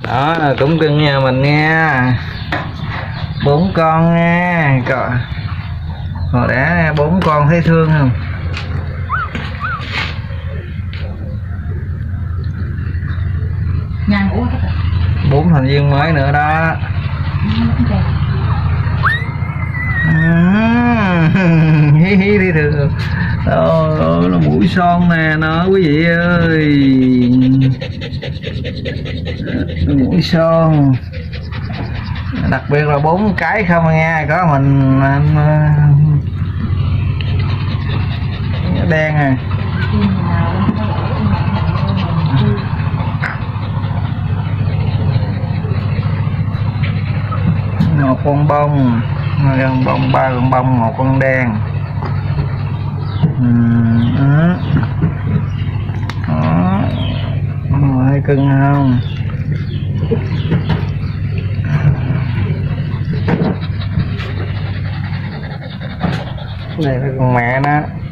Đó cũng cưng nhà mình nha, 4 con nha. Hồi đã 4 con thấy thương không? Nhang uống 4 thành viên mới nữa đó. Hí hí đi thường. Nó mũi son nè nó quý vị ơi, mũi son đặc biệt là 4 cái không nha, có mình đen à. Một con bông, 2 con bông, 3 con bông, 1 con đen. Đó, thấy cưng không? Này là con mẹ nó.